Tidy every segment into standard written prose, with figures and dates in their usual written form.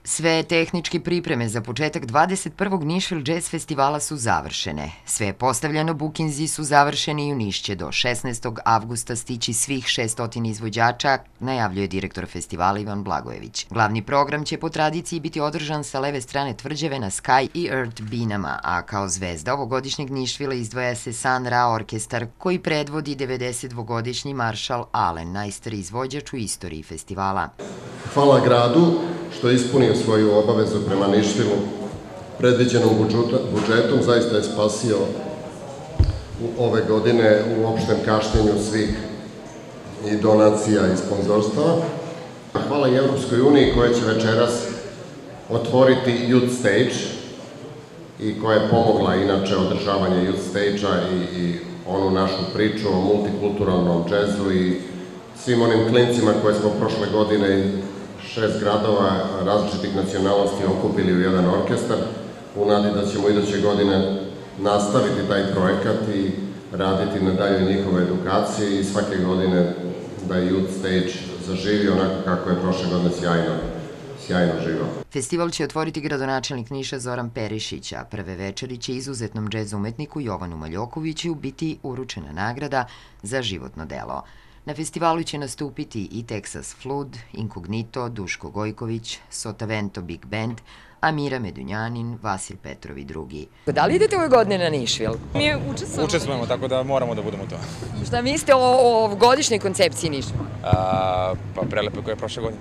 Sve tehničke pripreme za početak 21. Nišvil Jazz festivala su završene. Sve je postavljeno, bukinzi su završeni i u Niš će do 16. avgusta stići svih 600 izvođača, najavljuje direktor festivala Ivan Blagojević. Glavni program će po tradiciji biti održan sa leve strane tvrđave na Sky i Earth binama, a kao zvezda ovogodišnjeg Nišvila izdvaja se Sun Ra orkestar koji predvodi 92-godišnji Marshall Allen, najstariji izvođač u istoriji festivala. Hvala gradu što je ispunio svoju obavezu prema Nišvilu. Predviđenom budžetom zaista je spasio ove godine u opštem kašnjenju svih i donacija i sponzorstava. Hvala i Evropskoj uniji koja će večeras otvoriti Youth Stage i koja je pomogla inače održavanje Youth Stage-a i onu našu priču o multikulturalnom džezu i svim onim klincima koje smo prošle godine 6 gradova različitih nacionalnosti okupili u jedan orkestar, u nadi da ćemo iduće godine nastaviti taj projekat i raditi na daljoj njihove edukacije i svake godine da je Youth Stage zaživi onako kako je prošle godine sjajno živao. Festival će otvoriti gradonačelnik Niša Zoran Perišić, a prve večeri će izuzetnom džez umetniku Jovanu Maljokoviću biti uručena nagrada za životno delo. Na festivalu će nastupiti i Texas Flood, Inkognito, Duško Gojković, Sotavento Big Band, Amira Medunjanin, Vasil Petrov i drugi. Da li idete ove godine na Nišvil? Mi učestvujemo, tako da moramo da budemo to. Šta mislite o godišnjoj koncepciji Nišvila? Pa prelepo koje je prošle godine.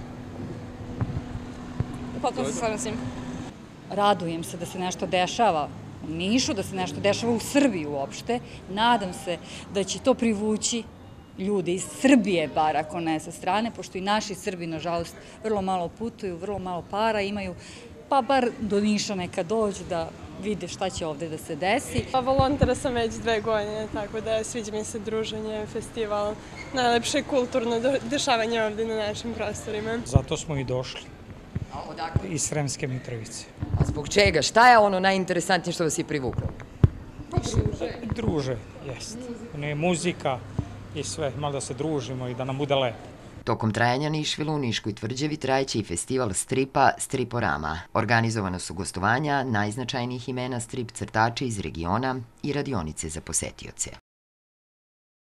Potpuno se slažem s njim. Radujem se da se nešto dešava u Nišu, da se nešto dešava u Srbiji uopšte. Nadam se da će to privući ljudi iz Srbije, bar ako ne sa strane, pošto i naši Srbi, nažalost, vrlo malo putuju, vrlo malo para imaju, pa bar do Niša neka dođu da vide šta će ovde da se desi. Volontera sam već 2 godine, tako da sviđa mi se druženje, festival, najlepše kulturno dešavanje ovde na našim prostorima. Zato smo i došli. Iz Sremske Mitrovice. A zbog čega? Šta je ono najinteresantnije što vas je privuklo? Druže, jest. Muzika i sve, malo da se družimo i da nam bude lepo. Tokom trajanja Nišvila u Niškoj tvrđavi trajeće i festival stripa Striporama. Organizovano su gostovanja najznačajnijih imena strip crtača iz regiona i radionice za posetioce.